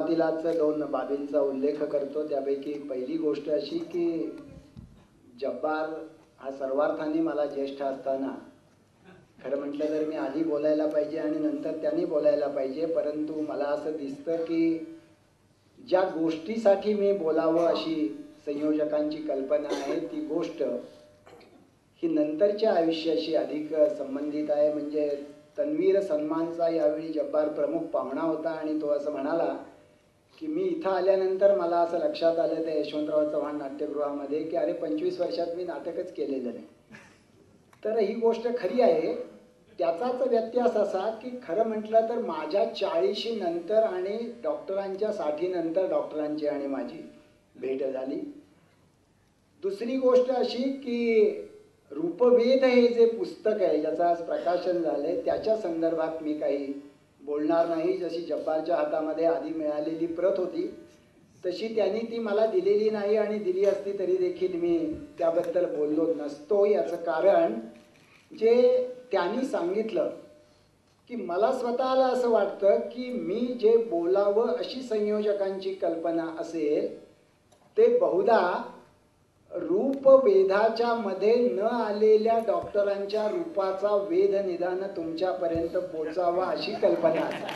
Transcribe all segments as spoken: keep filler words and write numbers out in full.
सुरुवातीलाच दोन बाबींचा उल्लेख करतो. त्यापैकी पहिली गोष्ट अशी की जब्बार हा सर्वार्थाने मला ज्येष्ठ असताना, खरं म्हटलं तर मी आधी बोलायला पाहिजे आणि नंतर त्यांनी बोलायला पाहिजे, परंतु मला असं दिसतं की ज्या गोष्टीसाठी मी बोलावं अशी संयोजकांची कल्पना आहे ती गोष्ट ही नंतरच्या आयुष्याशी अधिक संबंधित आहे. म्हणजे तन्वीर सन्मानचा यावेळी जब्बार प्रमुख पाहुणा होता आणि तो असं म्हणाला की मी इथं आल्यानंतर मला असं लक्षात आलं त्या यशवंतराव चव्हाण नाट्यगृहामध्ये की अरे पंचवीस वर्षात मी नाटकच केलेलं नाही. तर ही गोष्ट खरी आहे. त्याचाच व्यत्यास असा की खरं म्हटलं तर माझ्या चाळीशी नंतर आणि डॉक्टरांच्या साठी नंतर डॉक्टरांची आणि माझी भेट झाली. दुसरी गोष्ट अशी की रूपवेध हे जे पुस्तक आहे ज्याचं आज प्रकाशन झालंय त्याच्या संदर्भात मी काही बोलणार नाही. जशी जब्बारच्या हातामध्ये आधी मिळालेली प्रत होती तशी त्यांनी ती मला दिलेली नाही आणि दिली असती तरी देखील मी त्याबद्दल बोललो नसतो. याचं कारण जे त्यांनी सांगितलं की मला स्वतःला असं वाटतं की मी जे बोलावं अशी संयोजकांची कल्पना असेल ते बहुधा रूपवेधाच्या मध्ये न आलेल्या डॉक्टरांच्या रूपाचा वेध निदान तुमच्यापर्यंत पोचावा अशी कल्पना आहे.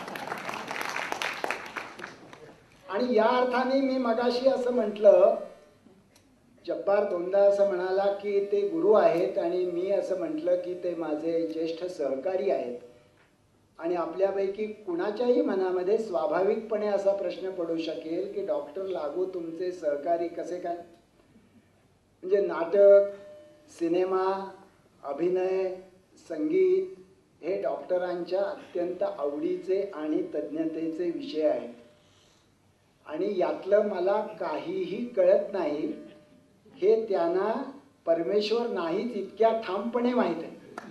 आणि या अर्थाने मी मगाशी असं म्हटलं, जब्बार दोनदा असं म्हणाला की ते गुरु आहेत आणि मी असं म्हटलं की ते माझे ज्येष्ठ सहकारी आहेत. आणि आपल्यापैकी कुणाच्याही मनामध्ये स्वाभाविकपणे असा प्रश्न पडू शकेल की डॉक्टर लागू तुमचे सहकारी कसे काय? म्हणजे नाटक, सिनेमा, अभिनय, संगीत हे डॉक्टरांच्या अत्यंत आवडीचे आणि तज्ञतेचे विषय आहेत. आणि यातलं मला काहीही कळत नाही हे त्यांना परमेश्वर नाहीच इतक्या ठामपणे माहीत आहे.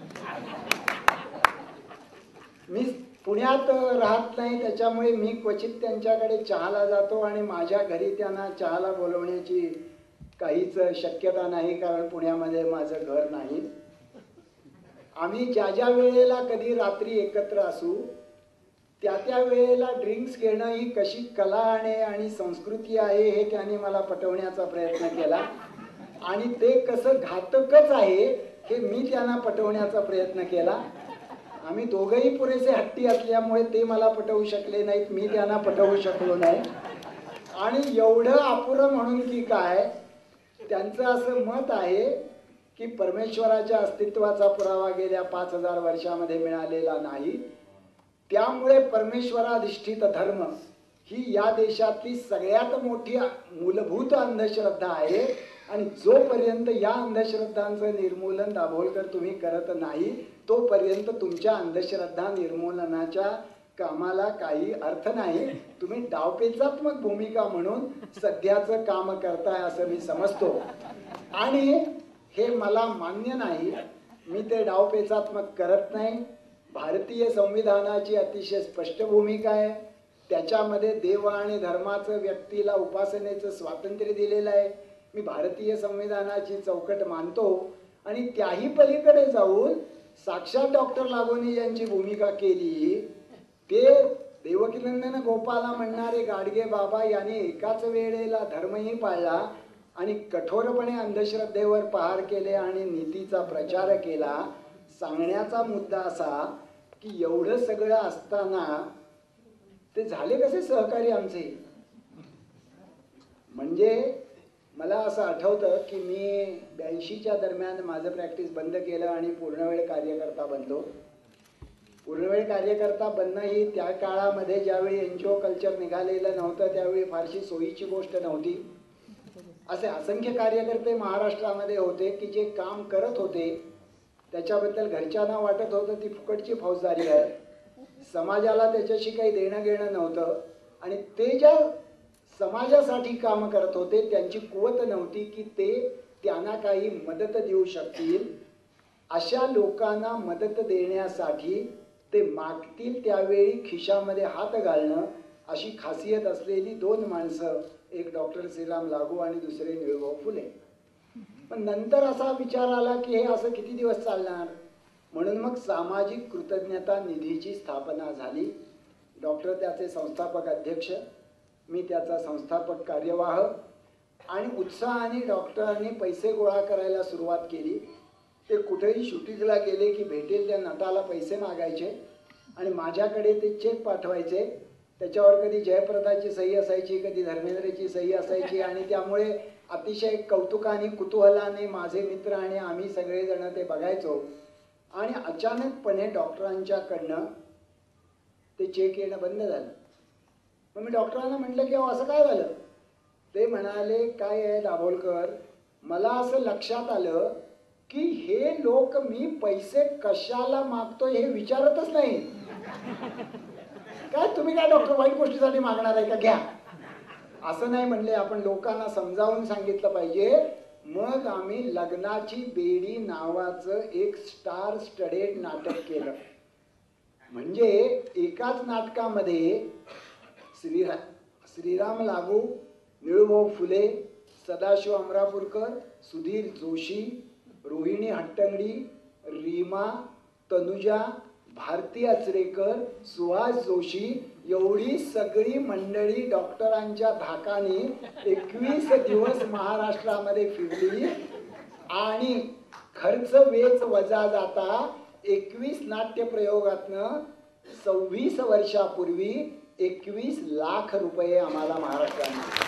मी पुण्यात राहत नाही त्याच्यामुळे मी क्वचित त्यांच्याकडे चहाला जातो आणि माझ्या घरी त्यांना चहाला बोलवण्याची काहीच शक्यता नाही कारण पुण्यामध्ये माझं घर नाही. आम्ही ज्या ज्या वेळेला कधी रात्री एकत्र असू त्या त्या वेळेला ड्रिंक्स घेणं ही कशी कला आहे आणि संस्कृती आहे हे त्यांनी मला पटवण्याचा प्रयत्न केला आणि ते कसं घातकच आहे हे मी त्यांना पटवण्याचा प्रयत्न केला. आम्ही दोघंही पुरेसे हट्टी असल्यामुळे ते मला पटवू शकले नाहीत, मी त्यांना पटवू शकलो नाही. आणि एवढं अपुरं म्हणून की काय त्यांचं असं मत आहे की परमेश्वराच्या अस्तित्वाचा पुरावा गेल्या पाच हजार वर्षामध्ये मिळालेला नाही, त्यामुळे परमेश्वराधिष्ठित धर्म ही या देशातली सगळ्यात मोठी मूलभूत अंधश्रद्धा आहे. आणि जोपर्यंत या अंधश्रद्धांचं निर्मूलन दाभोलकर तुम्ही करत नाही तोपर्यंत तुमच्या अंधश्रद्धा निर्मूलनाच्या कामाला काही अर्थ नाही. तुम्ही डावपेचात्मक भूमिका म्हणून सध्याचं काम करताय असं मी समजतो आणि हे मला मान्य नाही. मी ते डावपेचात्मक करत नाही. भारतीय संविधानाची अतिशय स्पष्ट भूमिका आहे. त्याच्यामध्ये देव आणि धर्माचं व्यक्तीला उपासनेचं स्वातंत्र्य दिलेलं आहे. मी भारतीय संविधानाची चौकट मानतो आणि त्याही पलीकडे जाऊन साक्षात डॉक्टर लागोनी यांची भूमिका केली ते देवकीनंदन गोपाला म्हणणारे गाडगे बाबा यांनी एकाच वेळेला धर्मही पाळला आणि कठोरपणे अंधश्रद्धेवर पहार केले आणि नीतीचा प्रचार केला. सांगण्याचा मुद्दा असा की एवढं सगळं असताना ते झाले कसे सहकारी आमचे? म्हणजे मला असं आठवतं की मी ब्याऐंशीच्या दरम्यान माझं प्रॅक्टिस बंद केलं आणि पूर्णवेळ कार्यकर्ता बनलो. पूर्णवेळ कार्यकर्ता बनणं ही त्या काळामध्ये ज्यावेळी एनजीओ कल्चर निघालेलं नव्हतं त्यावेळी फारशी सोयीची गोष्ट नव्हती. असे असंख्य कार्यकर्ते महाराष्ट्रामध्ये होते की जे काम करत होते त्याच्याबद्दल घरच्यांना वाटत होतं ती फुकटची फौजदारी आहे, समाजाला त्याच्याशी काही देणं घेणं नव्हतं आणि ते ज्या समाजासाठी काम करत होते त्यांची कुवत नव्हती की ते त्यांना काही मदत देऊ शकतील. अशा लोकांना मदत देण्यासाठी ते मागतील त्यावेळी खिशामध्ये हात घालणं अशी खासियत असलेली दोन माणसं, एक डॉक्टर श्रीराम लागू आणि दुसरे निळूभाऊ फुले. पण नंतर असा विचार आला की हे असं किती दिवस चालणार, म्हणून मग सामाजिक कृतज्ञता निधीची स्थापना झाली. डॉक्टर त्याचे संस्थापक अध्यक्ष मी त्याचा संस्थापक कार्यवाह आणि उत्साहाने डॉक्टरांनी पैसे गोळा करायला सुरुवात केली. ते कुठेही शूटिंगला गेले की भेटेल त्या नटाला पैसे मागायचे आणि माझ्याकडे ते चेक पाठवायचे. त्याच्यावर कधी जयप्रदाची सही असायची, कधी धर्मेंद्रची सही असायची आणि त्यामुळे अतिशय कौतुकाने कुतूहलाने माझे मित्र आणि आम्ही सगळेजण ते बघायचो. आणि अचानकपणे डॉक्टरांच्याकडनं ते चेक येणं बंद झालं. मग मी डॉक्टरांना म्हटलं की असं काय झालं? ते म्हणाले, काय आहे दाभोलकर, मला असं लक्षात आलं की हे लोक मी पैसे कशाला मागतो हे विचारतच नाही. काय तुम्ही काय डॉक्टर वाईट गोष्टीसाठी मागणार आहे का? घ्या. असं नाही म्हणले, आपण लोकांना समजावून सांगितलं पाहिजे. मग आम्ही लग्नाची बेडी नावाचं एक स्टार स्टडेड नाटक केलं. म्हणजे एकाच नाटकामध्ये श्रीरा श्रीराम लागू, निळूभाऊ फुले, सदाशिव अमरापूरकर, सुधीर जोशी, रोहिणी हट्टंगडी, रीमा, तनुजा, भारती अचरेकर, सुहास जोशी एवढी सगळी मंडळी डॉक्टरांच्या धाकाने एकवीस दिवस महाराष्ट्रामध्ये फिरली आणि खर्च वेच वजा जाता एकवीस नाट्य प्रयोगातनं सव्वीस वर्षापूर्वी एकवीस लाख रुपये आम्हाला महाराष्ट्राने.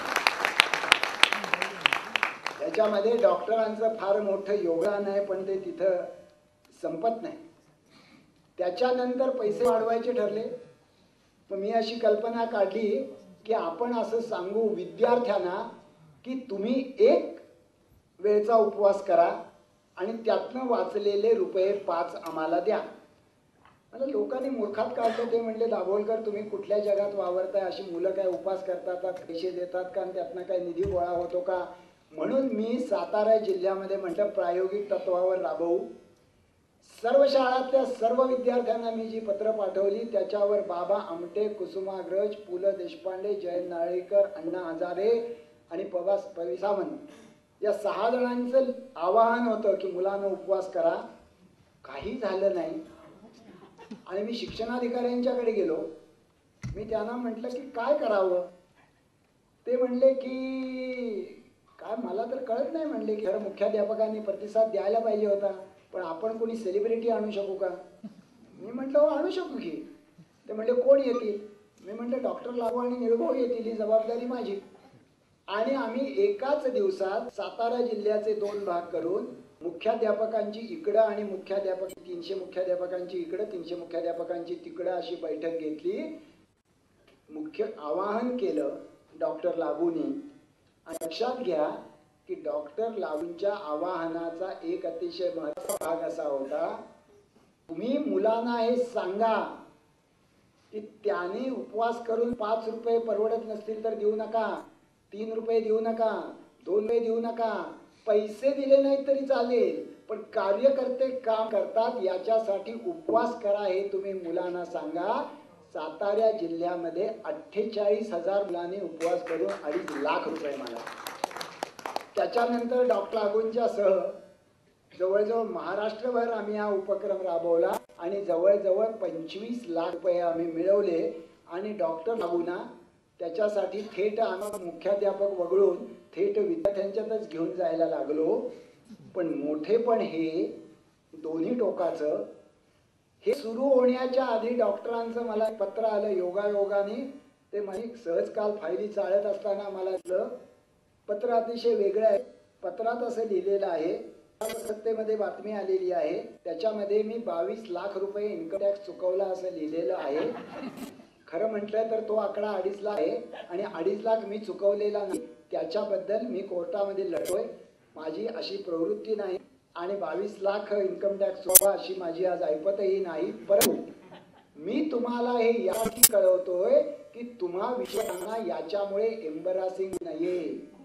त्याच्यामध्ये डॉक्टरांचं फार मोठं योगदान आहे, पण ते तिथं संपत नाही. त्याच्यानंतर पैसे वाढवायचे ठरले. मग मी अशी कल्पना काढली की आपण असं सांगू विद्यार्थ्यांना की तुम्ही एक वेळचा उपवास करा आणि त्यातनं वाचलेले रुपये पाच आम्हाला द्या. मला लोकांनी मूर्खात काढलं. ते म्हणले, दाभोलकर तुम्ही कुठल्या जगात वावरताय? अशी मुलं काय उपास करतात, पैसे देतात का आणि त्यातनं काय निधी गोळा होतो का? म्हणून मी सातारा जिल्ह्यामध्ये म्हटलं प्रायोगिक तत्वावर राबवू. सर्व शाळातल्या सर्व विद्यार्थ्यांना मी जी पत्र पाठवली त्याच्यावर बाबा आमटे, कुसुमाग्रज, पु ल देशपांडे, जयंत नारळीकर, अण्णा हजारे आणि पवा पवी सावंत या सहा जणांचं आवाहन होतं की मुलांना उपवास करा. काही झालं नाही. आणि मी शिक्षणाधिकाऱ्यांच्याकडे गेलो. मी त्यांना म्हटलं की काय करावं? ते म्हणले की काय मला तर कळत नाही. म्हणले की खरं मुख्याध्यापकांनी प्रतिसाद द्यायला पाहिजे होता, पण आपण कोणी सेलिब्रिटी आणू शकू का? मी म्हटलं हो आणू शकू की. ते म्हणले कोण येतील? मी म्हटलं डॉक्टर लागू आणि निळूभाऊ येतील, ही जबाबदारी माझी. आणि आम्ही एकाच दिवसात सातारा जिल्ह्याचे दोन भाग करून मुख्याध्यापकांची इकडं आणि मुख्याध्यापक तीनशे मुख्याध्यापकांची इकडं, तीनशे मुख्याध्यापकांची तिकडं अशी बैठक घेतली. मुख्य आवाहन केलं डॉक्टर लागूनी. आणि लक्षात घ्या की डॉक्टर लागूंच्या आवाहनाचा एक अतिशय महत्त्वाचा भाग असा होता, तुम्ही मुलांना हे सांगा की त्याने उपवास करून पाच रुपये परवडत नसतील तर देऊ नका, तीन रुपये देऊ नका, दोन रुपये देऊ नका, पैसे दिले नाही तरी चालेल, पण कार्यकर्ते काम करतात याच्यासाठी उपवास करा हे तुम्ही मुलांना सांगा. सातारा जिल्ह्यामध्ये अठ्ठेचाळीस हजार मुलांनी उपवास करून अडीच लाख रुपये मागा. त्याच्यानंतर डॉक्टर लागूंच्या सह जवळजवळ महाराष्ट्रभर आम्ही हा उपक्रम राबवला आणि जवळजवळ पंचवीस लाख रुपये आम्ही मिळवले. आणि डॉक्टर लागूंना त्याच्यासाठी थेट आम्ही मुख्याध्यापक वगळून थेट विद्यार्थ्यांच्यातच घेऊन जायला लागलो. पण मोठेपण हे दोन्ही टोकाचं. हे सुरू होण्याच्या आधी डॉक्टरांचं मला पत्र आलं योगायोगाने. ते म्हणजे सहज काल फायली चाळत असताना मला पत्र अतिशय वेगळं आहे. पत्रात असं लिहिलेलं आहे, सत्तेमध्ये बातमी आलेली आहे, त्याच्यामध्ये मी बावीस लाख रुपये इन्कम टॅक्स चुकवला असं लिहिलेलं आहे. खरं म्हटलं तर तो आकडा अडीच लाख आहे आणि अडीच लाख मी चुकवलेला नाही. त्याच्याबद्दल मी कोर्टामध्ये लढतोय. माझी अशी प्रवृत्ती नाही आणि बावीस लाख इन्कम टॅक्स चुकवा अशी माझी आज ऐपतही नाही. परंतु मी तुम्हाला हे यासाठी कळवतोय की तुम्हा विषयांना याच्यामुळे एम्बरासिंग नाहीये.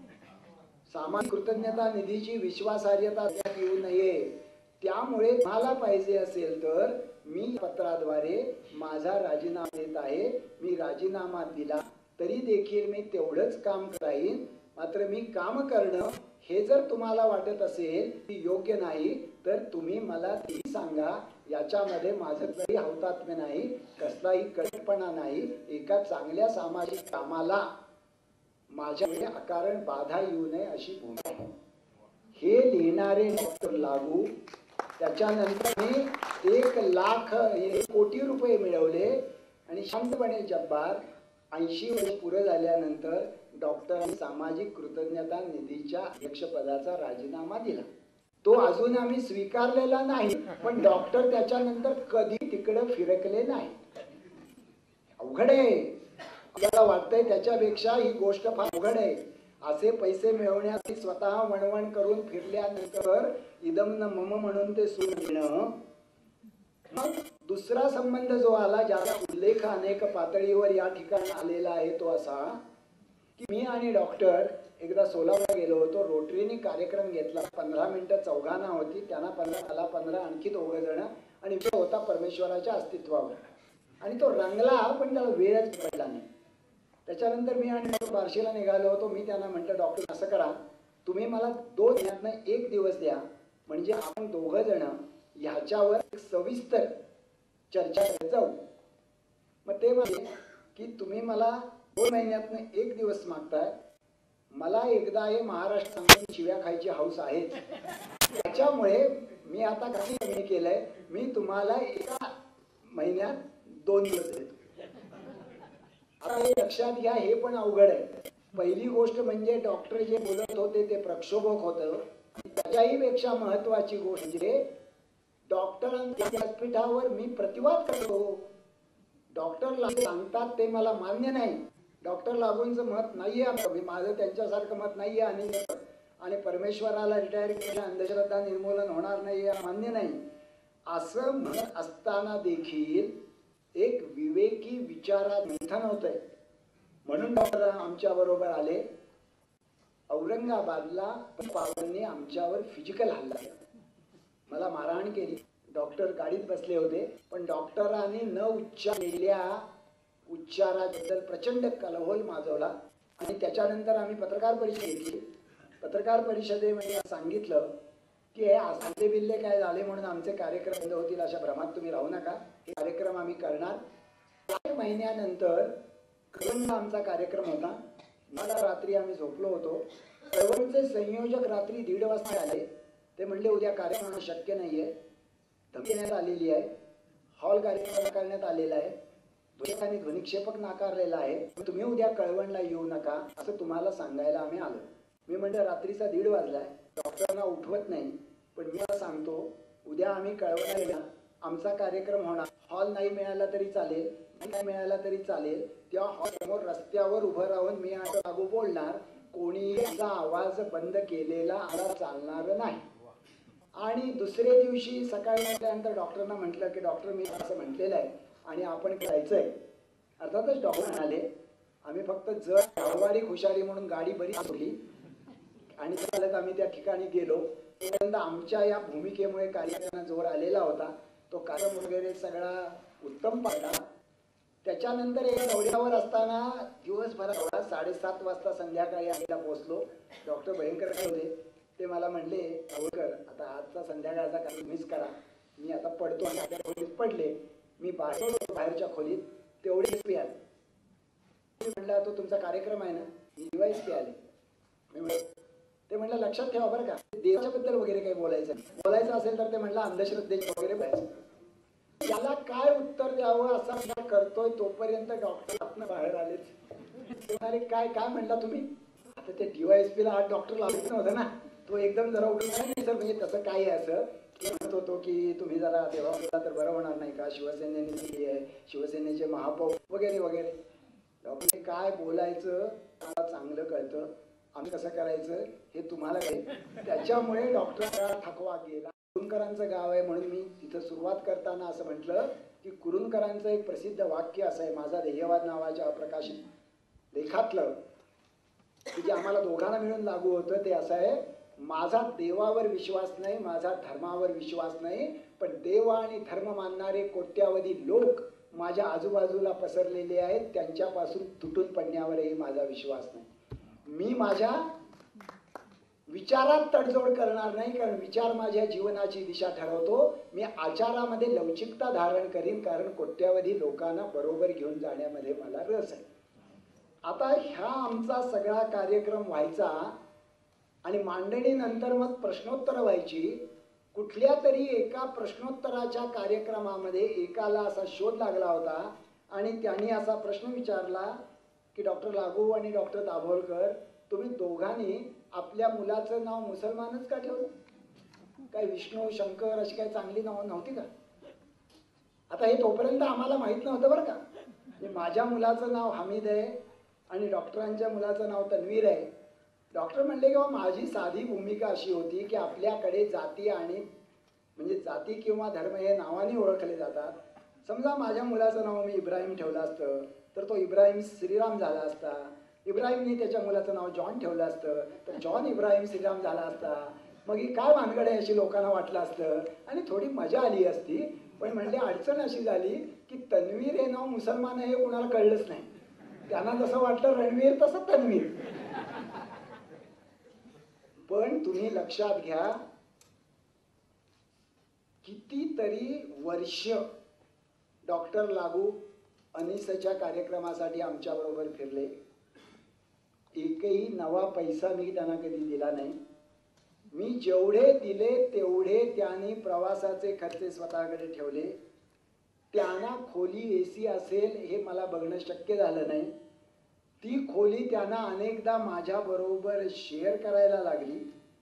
सामाजिक कृतज्ञता निधीची विश्वासार्हता येऊ नये. त्यामुळे मला पाहिजे असेल तर मी पत्राद्वारे माझा राजीनामा देत आहे. मी राजीनामा दिला तरी देखील मी तेवढंच काम कराईन. मात्र मी काम करणं हे जर तुम्हाला वाटत असेल की योग्य नाही तर तुम्ही मला ते सांगा. याच्यामध्ये माझं काही हौतात्म्य नाही, कसलाही कडकपणा नाही. एका चांगल्या सामाजिक कामाला माझ्याकडे अकारण बाधा येऊ नये अशी भूमिका आहे. हे लिहिणारे डॉक्टर लागू, त्याच्यानंतर मी एक लाख एक कोटी रुपये मिळवले आणि शांतपणे जब्बार ऐंशी वर्ष पुरे झाल्यानंतर डॉक्टर सामाजिक कृतज्ञता निधीच्या अध्यक्षपदाचा राजीनामा दिला. तो अजून आम्ही स्वीकारलेला नाही, पण डॉक्टर त्याच्यानंतर कधी तिकडे फिरकले नाही. अवघड आहे. आपल्याला वाटतंय त्याच्यापेक्षा ही गोष्ट फार अवघड आहे. असे पैसे मिळवण्यासाठी स्वतः वणवण करून फिरल्यानंतर इदम न मम म्हणून ते सूर घेणं. मग दुसरा संबंध जो आला, ज्याचा उल्लेख अनेक पातळीवर या ठिकाणी आलेला आहे, तो असा की मी आणि डॉक्टर एकदा सोलापूरला गेलो होतो. रोटरीने कार्यक्रम घेतला. पंधरा मिनिटं चौघांना होती. त्यांना पंधरा, मला पंधरा, आणखी दोघ जण, आणि विषय होता परमेश्वराच्या अस्तित्वावर. आणि तो रंगला, पण त्याला वेळच पडला नाही. त्याच्यानंतर मी आणि डॉक्टर बार्शीला निघालो होतो. मी त्यांना म्हटलं, डॉक्टर असं करा, तुम्ही मला दोन महिन्यातनं एक दिवस द्या, म्हणजे आपण दोघं जण ह्याच्यावर एक सविस्तर चर्चा करत जाऊ. मग ते म्हणाले की तुम्ही मला दोन महिन्यातनं एक दिवस मागताय, मला एकदा हे महाराष्ट्र शिव्या खायची हौस आहे. त्याच्यामुळे मी आता काही कमी केलंय, मी तुम्हाला एका महिन्यात दोन दिवस देतो. आता हे लक्षात घ्या, हे पण अवघड आहे. पहिली गोष्ट म्हणजे डॉक्टर जे बोलत होते ते प्रक्षोभक होतं. त्याच्याही पेक्षा महत्वाची गोष्ट म्हणजे डॉक्टरांच्या व्यासपीठावर मी प्रतिवाद करतो. डॉक्टर सांगतात ते मला मान्य नाही. डॉक्टर लागूंचं मत नाहीये, माझं त्यांच्यासारखं मत नाहीये, आणि आणि परमेश्वराला रिटायर केलं, अंधश्रद्धा निर्मूलन होणार नाही मान्य नाही असं म्हणत असताना देखील एक विवेकी विचारात मंथन होतंय. म्हणून डॉक्टर आमच्या बरोबर आले. औरंगाबादला पावसाने आमच्यावर फिजिकल हल्ला केला, मला मारहाण केली. डॉक्टर गाडीत बसले होते, पण डॉक्टरांनी न उच्चारलेल्या उच्चाराबद्दल प्रचंड कलहोल माजवला. आणि त्याच्यानंतर आम्ही पत्रकार परिषद घेतली. पत्रकार परिषदेमध्ये सांगितलं की हे असले बिल्ले काय झाले म्हणून आमचे कार्यक्रम बंद होतील अशा भ्रमात तुम्ही राहू नका. हे कार्यक्रम आम्ही करणार. काही महिन्यानंतर कळवणला आमचा कार्यक्रम होता. मला रात्री आम्ही झोपलो होतो. कळवणचे संयोजक रात्री दीड वाजता आले. ते म्हणले उद्या कार्यक्रम शक्य नाहीये, धमकी देण्यात आलेली आहे, हॉल कार्यक्रम करण्यात आलेला आहे, ध्वनी ध्वनिक्षेपक नाकारलेला आहे, तुम्ही उद्या कळवणला येऊ नका असं तुम्हाला सांगायला आम्ही आलो. मी म्हणलं रात्रीचा दीड वाजलाय, डॉक्टरांना उठवत नाही, पण मी सांगतो उद्या आम्ही कळवणला येणार, आमचा कार्यक्रम होणार. हॉल नाही मिळाला तरी चालेल, नाही मिळाला तरी चालेल. त्या हॉल समोर रस्त्यावर उभं राहून मी आता लागू बोलणार. कोणी आवाज बंद केलेला आला चालणार नाही. आणि दुसऱ्या दिवशी सकाळी म्हटल्यानंतर डॉक्टरांना म्हटलं की डॉक्टर मी असं म्हटलेलं आहे आणि आपण जायचंय. अर्थातच डॉक्टर म्हणाले आम्ही फक्त जर व्यावहारिक हुशारी म्हणून गाडी बरी सोडली आणि चालत आम्ही त्या ठिकाणी गेलो. तोपर्यंत आमच्या या भूमिकेमुळे कार्यक्रमाला जोर आलेला होता. तो कार्यक्रम वगैरे सगळा उत्तम पाहिला. त्याच्यानंतर एका दौऱ्यावर असताना दिवसभरात साडेसात वाजता संध्याकाळी आम्ही पोहोचलो. डॉक्टर भयंकर होते. ते मला म्हणले आवडकर आता आजचा संध्याकाळचा काही मिस करा, मी आता पडतो. आणि खोलीत पडले. मी बाहेर बाहेरच्या खोलीत तेवढे एस पी आले. म्हणलं तो तुमचा कार्यक्रम आहे ना, मी डिवाइस पी आले. मी म्हणलं ते म्हणलं लक्षात ठेवा बरं का, देवाच्या बद्दल वगैरे काही बोलायचं बोलायचं असेल तर ते म्हणलं अंधश्रद्धेचे वगैरे बोलायचं. त्याला काय उत्तर द्यावं असा विचार करतोय तोपर्यंत डॉक्टर आपण बाहेर आलेच. अरे काय काय म्हणला तुम्ही? आता ते डिवाइस पीला आठ डॉक्टर लावत नव्हतं ना. तो एकदम जरा उठून नाही सर म्हणजे तसं काय आहे असं म्हणत होतो की तुम्ही जरा देवा तर बरं होणार नाही का, शिवसेनेने दिली आहे, शिवसेनेचे महापौर वगैरे वगैरे. डॉक्टर काय बोलायचं मला चांगलं कळतं, आम्ही कसं करायचं हे तुम्हाला कळेल. त्याच्यामुळे डॉक्टरचा थकवा गेला. कुरुंदकरांचं गाव आहे म्हणून मी तिथं सुरुवात करताना असं म्हटलं की कुरुंदकरांचं एक प्रसिद्ध वाक्य असं आहे माझा ध्येयवाद नावाच्या अप्रकाशित लेखातलं, की जे आम्हाला दोघांना मिळून लागू होतं. ते असं आहे, माझा देवावर विश्वास नाही, माझा धर्मावर विश्वास नाही, पण देव आणि धर्म मानणारे कोट्यावधी लोक माझ्या आजूबाजूला पसरलेले आहेत, त्यांच्यापासून तुटून पडण्यावरही माझा विश्वास नाही. मी माझ्या विचारात तडजोड करणार नाही, कारण विचार माझ्या जीवनाची दिशा ठरवतो. मी आचारामध्ये लवचिकता धारण करीन, कारण कोट्यावधी लोकांना बरोबर घेऊन जाण्यामध्ये मला रस आहे. आता ह्या आमचा सगळा कार्यक्रम व्हायचा आणि मांडणीनंतर मग प्रश्नोत्तर व्हायची. कुठल्या तरी एका प्रश्नोत्तराच्या कार्यक्रमामध्ये एकाला असा शोध लागला होता आणि त्यांनी असा प्रश्न विचारला की डॉक्टर लागू आणि डॉक्टर दाभोलकर, तुम्ही दोघांनी आपल्या मुलाचं नाव मुसलमानच का ठेवलं? काय विष्णू शंकर अशी काही चांगली नावं नव्हती का? आता हे तोपर्यंत आम्हाला माहित नव्हतं बरं का. माझ्या मुलाचं नाव हमीद आहे आणि डॉक्टरांच्या मुलाचं नाव तन्वीर आहे. डॉक्टर म्हणले की माझी साधी भूमिका अशी होती की आपल्याकडे जाती आणि म्हणजे जाती किंवा धर्म हे नावाने ओळखले जातात. समजा माझ्या मुलाचं नाव मी इब्राहिम ठेवलं असतं तर तो इब्राहिम श्रीराम झाला असता. इब्राहिमने त्याच्या मुलाचं नाव जॉन ठेवलं असतं तर जॉन इब्राहिम श्रीराम झाला असता. मग ही काय भानगड आहे अशी लोकांना वाटलं असतं आणि थोडी मजा आली असती. पण म्हणले अडचण अशी झाली की तन्वीर हे नाव मुसलमान आहे हे कोणाला कळलंच नाही. त्यांना जसं वाटलं रणवीर तसं तन्वीर. पण तुम्ही लक्षात घ्या, कितीतरी वर्ष डॉक्टर लागू अनिसच्या कार्यक्रमासाठी आमच्या बरोबर फिरले. एकही नवा पैसा मी त्यांना कधी दिला नाही. मी जेवढे दिले तेवढे त्यांनी प्रवासाचे खर्च स्वतःकडे ठेवले. त्यांना खोली एसी असेल हे मला बघणं शक्य झालं नाही. ती खोली त्यांना अनेकदा माझ्या बरोबर शेअर करायला लागली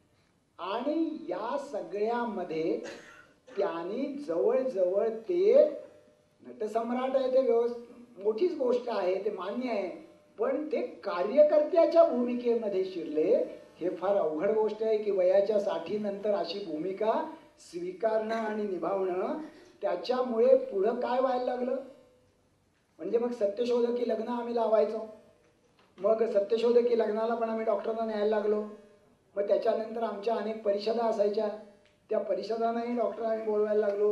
आणि या सगळ्यामध्ये त्यांनी जवळजवळ ते नटसम्राट आहे ते व्यवस्थित मोठीच गोष्ट आहे ते मान्य आहे, पण ते कार्यकर्त्याच्या भूमिकेमध्ये शिरले. हे फार अवघड गोष्ट आहे की वयाच्या साठी नंतर अशी भूमिका स्वीकारणं आणि निभावणं. त्याच्यामुळे पुढं काय व्हायला लागलं म्हणजे मग सत्यशोधकी लग्न आम्ही लावायचो. मग सत्यशोधकी लग्नाला पण आम्ही डॉक्टरांना न्यायला लागलो. मग त्याच्यानंतर आमच्या अनेक परिषदा असायच्या, त्या परिषदांनाही डॉक्टरांनी बोलवायला लागलो.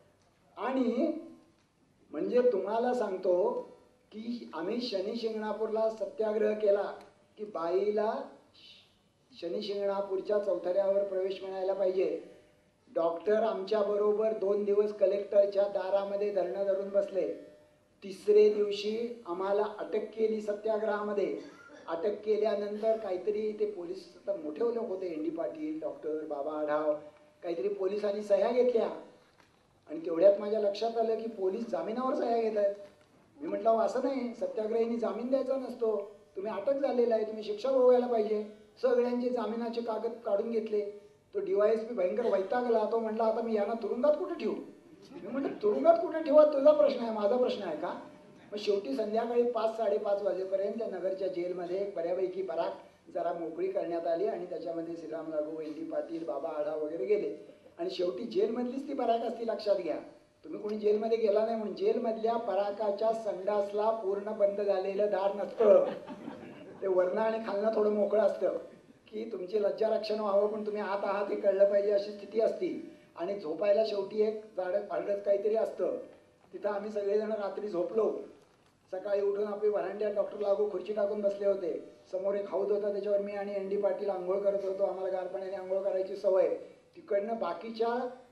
आणि म्हणजे तुम्हाला सांगतो की आम्ही शनी शिंगणापूरला सत्याग्रह केला की बाईला शनी शिंगणापूरच्या चौथऱ्यावर प्रवेश मिळायला पाहिजे. डॉक्टर आमच्या बरोबर दोन दिवस कलेक्टरच्या दारामध्ये धरणं धरून बसले. तिसरे दिवशी आम्हाला अटक केली सत्याग्रहामध्ये. अटक केल्यानंतर काहीतरी ते पोलीस मोठे लोक होते, N D Patil, doctor Baba Adhav, काहीतरी पोलिसांनी सह्या घेतल्या आणि तेवढ्यात माझ्या लक्षात आलं की पोलीस जामिनावर सह्या घेत आहेत. मी म्हटलं असं नाही, सत्याग्रहींनी जामीन द्यायचा नसतो, तुम्ही अटक झालेला आहे, तुम्ही शिक्षा भोगायला पाहिजे. सगळ्यांचे जामिनाचे कागद काढून घेतले. तो डीवायएसपी भयंकर वैतागला. तो म्हटला आता मी यांना तुरुंगात कुठे ठेवू? मी म्हटलं तुरुंगात कुठे ठेवा तुझा प्रश्न आहे, माझा प्रश्न आहे का? मग शेवटी संध्याकाळी पाच साडेपाच वाजेपर्यंत त्या नगरच्या जेलमध्ये बऱ्यापैकी बराक जरा मोकळी करण्यात आली आणि त्याच्यामध्ये श्रीराम लागू, एन डी पाटील, बाबा आढाव वगैरे गेले. आणि शेवटी जेलमधलीच ती बराक असती, लक्षात घ्या. तुम्ही कोणी जेलमध्ये गेला नाही म्हणून. जेलमधल्या पराकाच्या संडासला पूर्ण बंद झालेलं दार नसतं, ते वरनं आणि खालनं थोडं मोकळं असतं की तुमची लज्जा रक्षण व्हावं, पण तुम्ही आत आहात हे कळलं पाहिजे अशी स्थिती असती. आणि झोपायला शेवटी एक झाडं पाडच काहीतरी असतं. तिथं आम्ही सगळेजण रात्री झोपलो. सकाळी उठून आपली व्हरांड्यात डॉक्टर लागू खुर्ची टाकून बसले होते. समोर एक हौद होता, त्याच्यावर मी आणि एन डी पाटील आंघोळ करत होतो. आम्हाला गार पाण्याने आंघोळ करायची सवय. तिकडनं बाकीच्या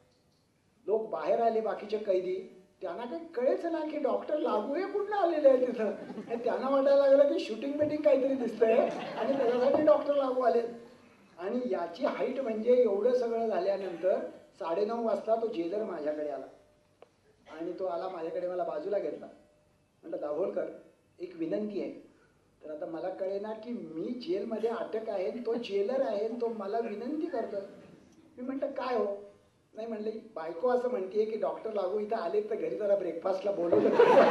लोक बाहेर आले, बाकीचे कैदी. त्यांना काही कळेच ना की डॉक्टर लागू हे कुठनं आलेले आहे तिथं. त्यांना वाटायला लागलं की शूटिंग बिटिंग काहीतरी दिसतंय आणि त्याच्यासाठी डॉक्टर लागू आले. आणि याची हाईट म्हणजे एवढं सगळं झाल्यानंतर साडेनऊ वाजता तो जेलर माझ्याकडे आला आणि तो आला माझ्याकडे, मला बाजूला घेतला. म्हटलं दाभोलकर एक विनंती आहे. तर आता मला कळेना की मी जेलमध्ये अटक आहे, तो जेलर आहे, तो मला विनंती करतो. मी म्हटलं काय हो? नाही म्हणले बायको असं म्हणते की डॉक्टर लागू इथं आले तर घरी जरा ब्रेकफास्टला बोलवलं.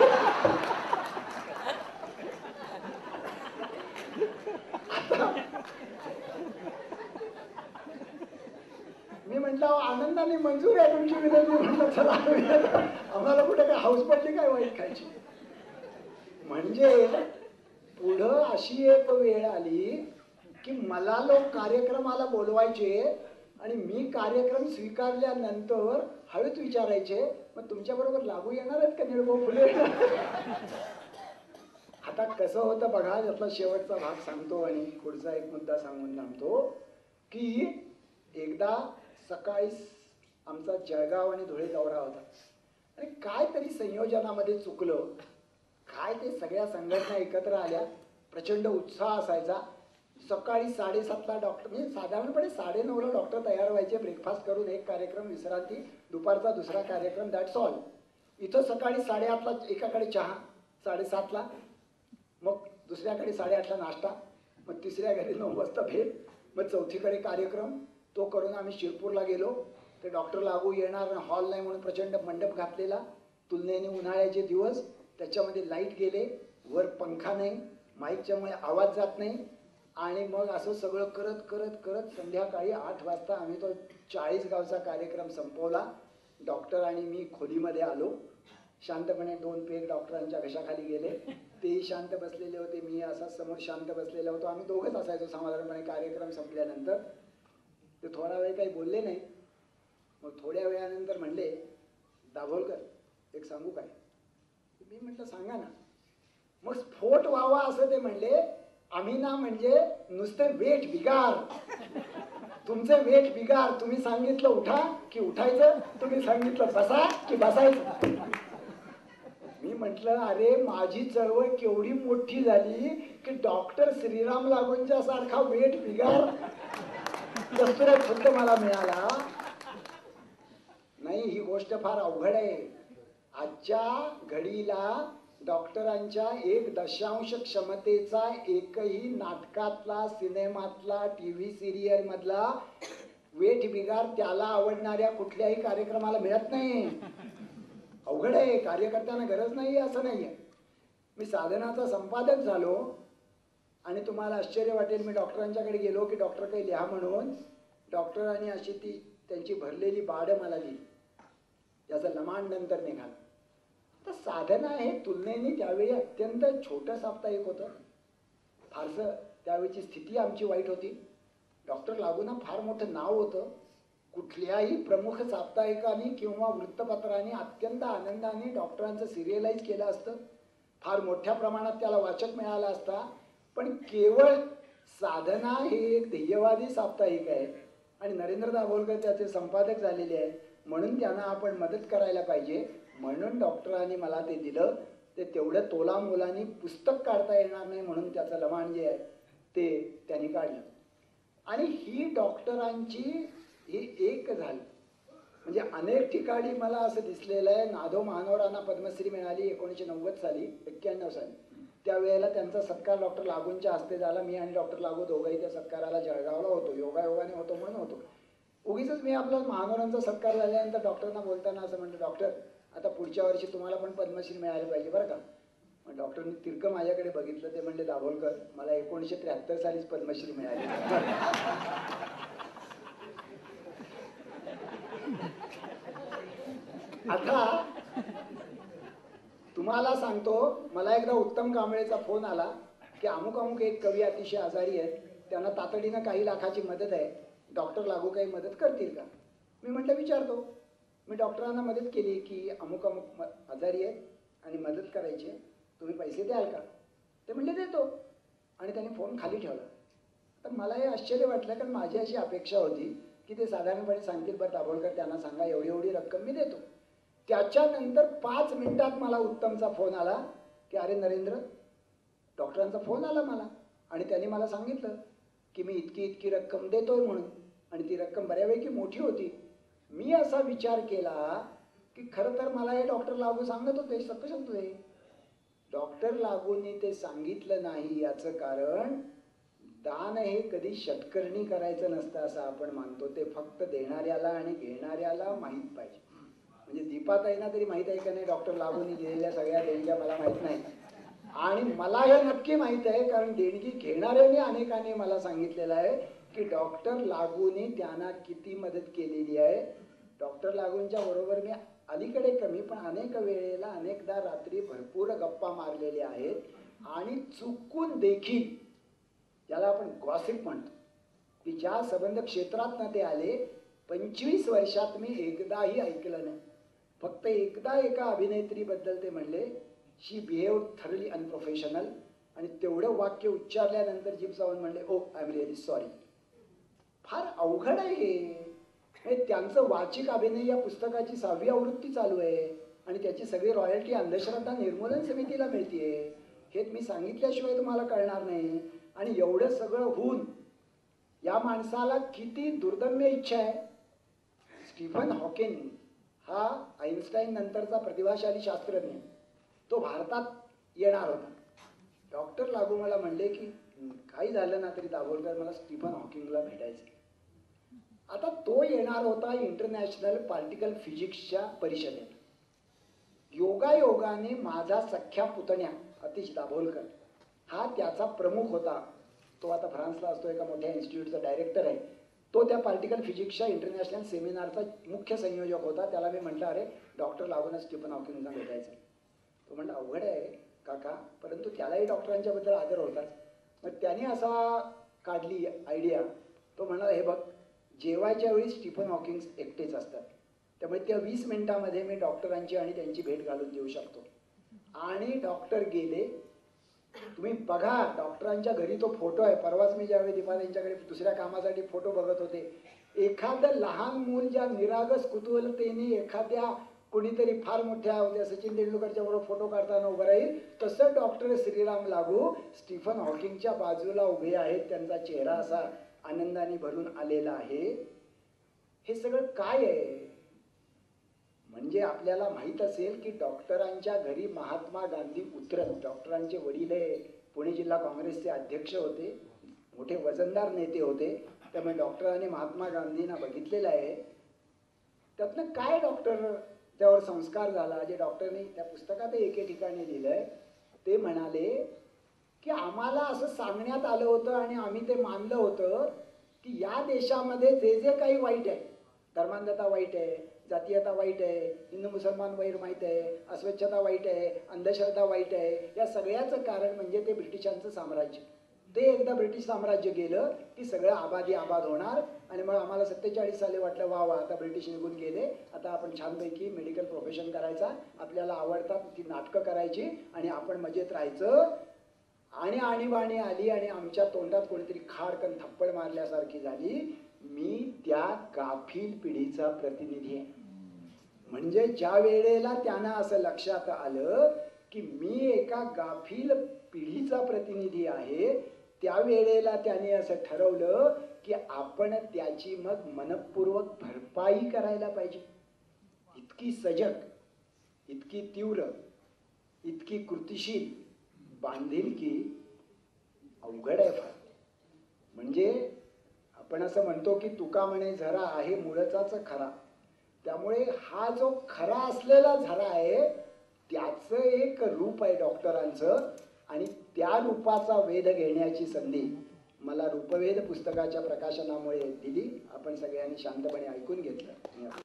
मी म्हटलं आनंदाने मंजूर आहे तुमची विनंती. म्हटलं चला आम्हाला कुठे काय हाऊस पडली काय वाईट खायची. म्हणजे पुढं अशी एक वेळ आली की मला लोक कार्यक्रमाला बोलवायचे आणि मी कार्यक्रम स्वीकारल्यानंतर हळूच विचारायचे मग तुमच्या बरोबर लागू येणार आहेत का निळभाऊ फुले? आता कसं होतं बघा, यातला शेवटचा भाग सांगतो आणि पुढचा एक मुद्दा सांगून थांबतो की एकदा सकाळी आमचा जळगाव आणि धुळे दौरा होता आणि काय तरी संयोजनामध्ये चुकलं काय, ते सगळ्या संघटना एकत्र आल्या. प्रचंड उत्साह असायचा. सकाळी साडेसातला डॉक्टर म्हणजे साधारणपणे साडेनऊला डॉक्टर तयार व्हायचे, ब्रेकफास्ट करून एक कार्यक्रम विश्रांती, दुपारचा दुसरा कार्यक्रम, दॅट्स ऑल. इथं सकाळी साडेआठला एकाकडे चहा, साडेसातला, मग दुसऱ्याकडे साडेआठला नाश्ता, मग तिसऱ्या घरी नऊ वाजता भेट, मग चौथीकडे कार्यक्रम. तो करून आम्ही शिरपूरला गेलो. ते डॉक्टर लागू येणार, हॉल नाही म्हणून प्रचंड मंडप घातलेला, तुलनेने उन्हाळ्याचे दिवस, त्याच्यामध्ये लाईट गेले, वर पंखा नाही, माईकच्यामुळे आवाज जात नाही. आणि मग असं सगळं करत करत करत संध्याकाळी आठ वाजता आम्ही तो चाळीस गावचा कार्यक्रम संपवला. डॉक्टर आणि मी खोलीमध्ये आलो. शांतपणे दोन पेग डॉक्टरांच्या घशाखाली गेले. तेही शांत बसलेले होते, मी असा समोर शांत बसलेला होतो. आम्ही दोघंच असायचो साधारणपणे कार्यक्रम संपल्यानंतर. ते थोडा वेळ काही बोलले नाही. मग थोड्या वेळानंतर म्हणले, दाभोलकर एक सांगू काय? मी म्हटलं सांगा ना. मग स्फोट व्हावा असं ते म्हणले, आम्ही ना म्हणजे नुसते वेट बिगार, तुमचे वेट बिगार. तुम्ही सांगितलं उठा की उठायचं, तुम्ही सांगितलं बसा की बसायचं. मी म्हटलं अरे माझी चळवळ केवढी मोठी झाली की डॉक्टर श्रीराम लागूंच्या सारखा वेट बिगार दस्तुरात फक्त मला मिळाला नाही. ही गोष्ट फार अवघड आहे. आजच्या घडीला डॉक्टरांच्या एक दशांश क्षमतेचा एकही नाटकातला, सिनेमातला, टी व्ही सिरियल मधला वेट बिगार त्याला आवडणाऱ्या कुठल्याही कार्यक्रमाला मिळत नाही. अवघड आहे. कार्यकर्त्यांना गरज नाही असं नाहीये. मी साधनाचा संपादक झालो आणि तुम्हाला आश्चर्य वाटेल, मी डॉक्टरांच्याकडे गेलो की डॉक्टर काही लिहा म्हणून. डॉक्टरांनी अशी ती त्यांची भरलेली बाड मला दिली, त्याचं लमांड नंतर निघालं. तर साधना हे तुलनेने त्यावेळी अत्यंत छोटं साप्ताहिक होतं. फारसं त्यावेळीची स्थिती आमची वाईट होती. डॉक्टर लागूंना फार मोठं नाव होतं. कुठल्याही प्रमुख साप्ताहिकाने किंवा वृत्तपत्राने अत्यंत आनंदाने डॉक्टरांचं सिरियलाइज केलं असतं. फार मोठ्या प्रमाणात त्याला वाचक मिळाला असता. पण केवळ साधना हे एक ध्येयवादी साप्ताहिक आहे आणि नरेंद्र दाभोलकर त्याचे संपादक झालेले आहेत, म्हणून त्यांना आपण मदत करायला पाहिजे. म्हणून डॉक्टरांनी मला ते दिलं. ते तेवढं तोलामोलाने पुस्तक काढता येणार नाही म्हणून त्याचं लमाण जे आहे ते त्यांनी काढलं. आणि ही डॉक्टरांची ही एक झाली. म्हणजे अनेक ठिकाणी मला असं दिसलेलं आहे, नाधो महानोरांना पद्मश्री मिळाली एकोणीसशे नव्वद साली, एक्क्याण्णव साली. त्यावेळेला त्यांचा सत्कार डॉक्टर लागूंच्या हस्ते झाला. मी आणि डॉक्टर लागू दोघंही त्या सत्काराला जळगावला होतो, योगायोगाने होतो म्हणून होतो. उगीच मी आपला महानोरांचा सत्कार झाल्यानंतर डॉक्टरना बोलताना असं म्हणतो, डॉक्टर आता पुढच्या वर्षी तुम्हाला पण पद्मश्री मिळाली पाहिजे बरं का. मग डॉक्टरनी तिरकं माझ्याकडे बघितलं. ते म्हणले, दाभोलकर मला एकोणीसशे त्र्याहत्तर सालीच पद्मश्री मिळाली. आता तुम्हाला सांगतो, मला एकदा उत्तम कांबळेचा फोन आला की अमुक अमुक एक कवी अतिशय आजारी आहेत, त्यांना तातडीनं काही लाखाची मदत आहे, डॉक्टर लागू काही मदत करतील का? मी म्हटलं विचारतो. मी डॉक्टरांना मदत केली की अमुक अमुक आजारी आहेत आणि मदत करायची आहे, तुम्ही पैसे द्याल का? ते म्हणले देतो. आणि त्यांनी फोन खाली ठेवला. तर मला हे आश्चर्य वाटलं, कारण माझी अशी अपेक्षा होती की ते साधारणपणे सांगतील, बरं दाभोलकर त्यांना सांगा एवढी एवढी रक्कम मी देतो. त्याच्यानंतर पाच मिनिटात मला उत्तमचा फोन आला की अरे नरेंद्र, डॉक्टरांचा फोन आला मला आणि त्यांनी मला सांगितलं की मी इतकी इतकी रक्कम देतोय म्हणून. आणि ती रक्कम बऱ्यापैकी मोठी होती. मी असा विचार केला की खरं तर मला हे डॉक्टर लागू सांगत होते, सत्य सांगतोय. डॉक्टर लागूंनी ते सांगितलं नाही याचं कारण, दान हे कधी षटकर्णी करायचं नसतं असं आपण मानतो. ते फक्त देणाऱ्याला आणि घेणाऱ्याला माहीत पाहिजे. म्हणजे दीपाताईंना तरी माहीत आहे का नाही डॉक्टर लागूंनी दिलेल्या सगळ्या देणग्या, मला माहीत नाही. आणि मला हे नक्की माहीत आहे, कारण देणगी घेणाऱ्याने अनेकांनी मला सांगितलेलं आहे की डॉक्टर लागूंनी त्यांना किती मदत केलेली आहे. डॉक्टर लागूंच्या बरोबर मी अलीकडे कमी पण अनेक वेळेला अनेकदा रात्री भरपूर गप्पा मारलेल्या आहेत. आणि चुकून देखील, ज्याला आपण गॉसिप म्हणतो, की ज्या संबंध क्षेत्रात ना ते आले, पंचवीस वर्षात मी एकदाही ऐकलं नाही. फक्त एकदा एका अभिनेत्रीबद्दल ते म्हणले, शी बिहेव थरली अनप्रोफेशनल, आणि तेवढं वाक्य उच्चारल्यानंतर जीभ चावून म्हणले, oh I am really sorry. फार अवघड आहे हे. त्यांचं वाचिक अभिनय या पुस्तकाची सहावी आवृत्ती चालू आहे आणि त्याची सगळी रॉयल्टी अंधश्रद्धा निर्मूलन समितीला मिळतीये. हे मी सांगितल्याशिवाय तुम्हाला कळणार नाही. आणि एवढं सगळं होऊन या माणसाला किती दुर्दम्य इच्छा आहे. स्टीफन हॉकिंग हा आईन्स्टाईन नंतरचा प्रतिभाशाली शास्त्रज्ञ, तो भारतात येणार होता. डॉक्टर लागू मला म्हणले की काही झालं ना तरी दाभोलकर मला स्टीफन हॉकिंगला भेटायचं. आता तो येणार होता इंटरनॅशनल पार्टिकल फिजिक्सच्या परिषदेत. योगायोगाने माझा सख्या पुतण्या अतिश दाभोलकर हा त्याचा प्रमुख होता. तो आता फ्रान्सला असतो, एका मोठ्या इन्स्टिट्यूटचा डायरेक्टर आहे. तो त्या पार्टिकल फिजिक्सच्या इंटरनॅशनल सेमिनारचा मुख्य संयोजक होता. त्याला मी म्हटलं, अरे डॉक्टर लागूनच स्टीफन हॉकिंगला भेटायचं. तो म्हणला अवघड आहे काका, परंतु त्यालाही डॉक्टरांच्याबद्दल आदर होताच. मग त्याने असा काढली आयडिया. तो म्हणाला, हे बघ, जेवायच्या वेळी स्टीफन हॉकिंग एकटेच असतात, त्यामुळे त्या वीस मिनिटामध्ये मी डॉक्टरांची आणि त्यांची भेट घालून देऊ शकतो. आणि डॉक्टर गेले. तुम्ही बघा, डॉक्टरांच्या घरी तो फोटो आहे. परवाच मी ज्यावेळी दीपा यांच्याकडे दुसऱ्या कामासाठी फोटो बघत होते, एखादं लहान मूल ज्या निरागस कुतूहलतेने एखाद्या कोणीतरी फार मोठ्या होत्या सचिन तेंडुलकरच्या बरोबर फोटो काढताना उभं राहील, तसं डॉक्टर श्रीराम लागू स्टीफन हॉकिंगच्या बाजूला उभे आहेत. त्यांचा चेहरा असा आनंदाने भरून आलेला आहे. हे सगळं काय आहे? म्हणजे आपल्याला माहीत असेल की डॉक्टरांच्या घरी महात्मा गांधी उतरत. डॉक्टरांचे वडील हे पुणे जिल्हा काँग्रेसचे अध्यक्ष होते, मोठे वजनदार नेते होते. त्यामुळे डॉक्टरांनी महात्मा गांधींना बघितलेलं आहे. त्यातनं काय डॉक्टर त्यावर संस्कार झाला, जे डॉक्टरने त्या पुस्तकात एके ठिकाणी लिहिलंय. ते म्हणाले की आम्हाला असं सांगण्यात आलं होतं आणि आम्ही ते मानलं होतं की या देशामध्ये जे जे काही वाईट आहे, धर्मांधता वाईट आहे, जातीयता वाईट आहे, हिंदू मुसलमान वैर माहीत आहे, अस्वच्छता वाईट आहे, अंधश्रद्धा वाईट आहे, या सगळ्याचं कारण म्हणजे ते ब्रिटिशांचं साम्राज्य. ते एकदा ब्रिटिश साम्राज्य गेलं की सगळं आबादी आबाद होणार. आणि मग आम्हाला सत्तेचाळीस साली वाटलं, वा वा आता ब्रिटिश निघून गेले, आता आपण छानपैकी मेडिकल प्रोफेशन करायचा, आपल्याला आवडतात ती नाटकं करायची आणि आपण मजेत राहायचं. आणि आणीबाणी आली आणि आमच्या तोंडात कोणीतरी खाडकन थप्पड मारल्यासारखी झाली. मी त्या गाफील पिढीचा प्रतिनिधी आहे. म्हणजे ज्या वेळेला त्यांना असं लक्षात आलं की मी एका गाफील पिढीचा प्रतिनिधी आहे, त्यावेळेला त्याने असं ठरवलं की आपण त्याची मग मनपूर्वक भरपाई करायला पाहिजे. इतकी सजग, इतकी तीव्र, इतकी कृतिशील बांधिलकी अवघड आहे फार. म्हणजे आपण असं म्हणतो की तुका म्हणे झरा आहे मूळचाच खरा. त्यामुळे हा जो खरा असलेला झरा आहे त्याचं एक रूप आहे डॉक्टरांचं. आणि त्या रूपाचा वेध घेण्याची संधी मला रूपवेध पुस्तकाच्या प्रकाशनामुळे दिली. आपण सगळ्यांनी शांतपणे ऐकून घेतलं.